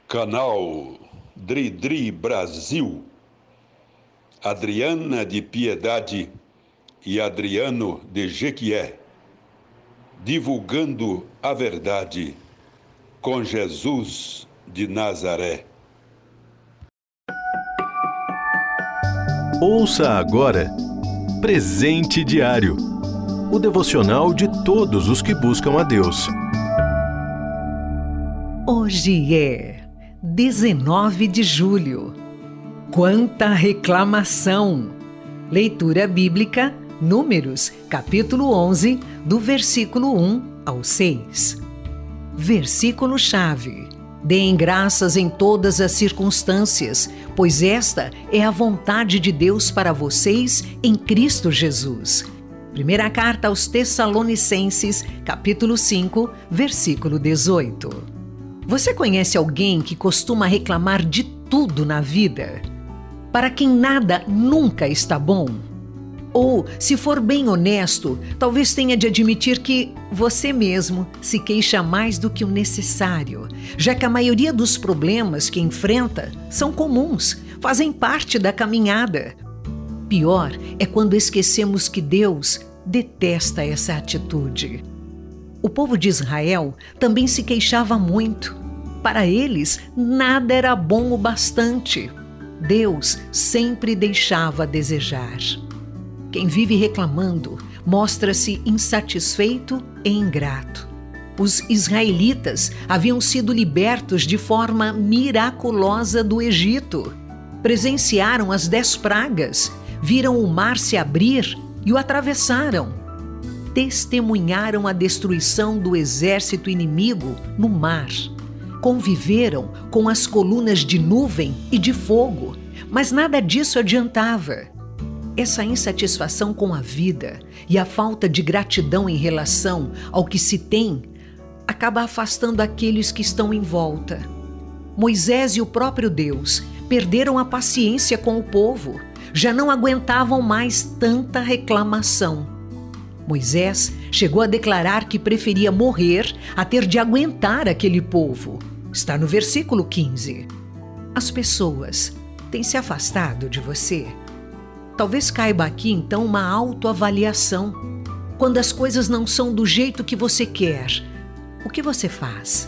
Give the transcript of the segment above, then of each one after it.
Canal Dri Brasil, Adriana de Piedade e Adriano de Jequié, divulgando a verdade com Jesus de Nazaré. Ouça agora Presente Diário, o devocional de todos os que buscam a Deus. Hoje é 19 de julho. Quanta reclamação! Leitura bíblica, Números, capítulo 11, do versículo 1 ao 6. Versículo-chave: Deem graças em todas as circunstâncias, pois esta é a vontade de Deus para vocês em Cristo Jesus. Primeira carta aos Tessalonicenses, capítulo 5, versículo 18. Você conhece alguém que costuma reclamar de tudo na vida? Para quem nada nunca está bom? Ou, se for bem honesto, talvez tenha de admitir que você mesmo se queixa mais do que o necessário, já que a maioria dos problemas que enfrenta são comuns, fazem parte da caminhada. Pior é quando esquecemos que Deus detesta essa atitude. O povo de Israel também se queixava muito. Para eles, nada era bom o bastante. Deus sempre deixava a desejar. Quem vive reclamando mostra-se insatisfeito e ingrato. Os israelitas haviam sido libertos de forma miraculosa do Egito. Presenciaram as 10 pragas, viram o mar se abrir e o atravessaram. Testemunharam a destruição do exército inimigo no mar. Conviveram com as colunas de nuvem e de fogo, mas nada disso adiantava. Essa insatisfação com a vida e a falta de gratidão em relação ao que se tem acaba afastando aqueles que estão em volta. Moisés e o próprio Deus perderam a paciência com o povo, já não aguentavam mais tanta reclamação. Moisés chegou a declarar que preferia morrer a ter de aguentar aquele povo. Está no versículo 15. As pessoas têm se afastado de você? Talvez caiba aqui então uma autoavaliação. Quando as coisas não são do jeito que você quer, o que você faz?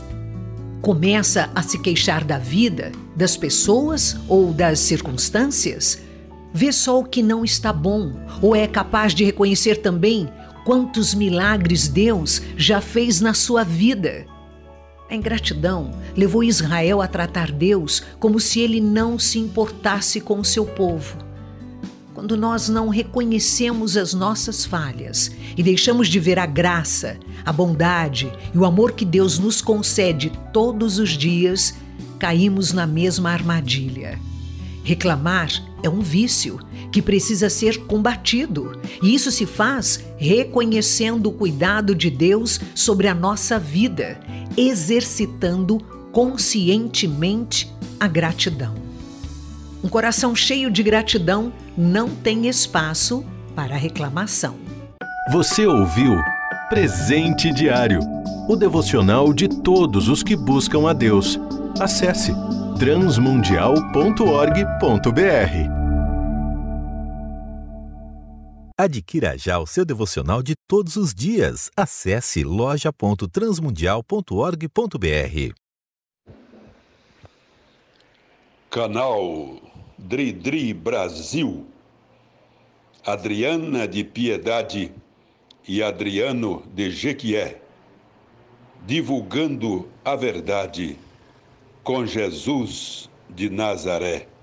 Começa a se queixar da vida, das pessoas ou das circunstâncias? Vê só o que não está bom, ou é capaz de reconhecer também quantos milagres Deus já fez na sua vida? A ingratidão levou Israel a tratar Deus como se ele não se importasse com o seu povo. Quando nós não reconhecemos as nossas falhas e deixamos de ver a graça, a bondade e o amor que Deus nos concede todos os dias, caímos na mesma armadilha. Reclamar é um vício que precisa ser combatido, e isso se faz reconhecendo o cuidado de Deus sobre a nossa vida, exercitando conscientemente a gratidão. Um coração cheio de gratidão não tem espaço para reclamação. Você ouviu Presente Diário, o devocional de todos os que buscam a Deus. Acesse transmundial.org.br. Adquira já o seu devocional de todos os dias. Acesse loja.transmundial.org.br. Canal Dri Brasil, Adriana de Piedade e Adriano de Jequié, divulgando a verdade com Jesus de Nazaré.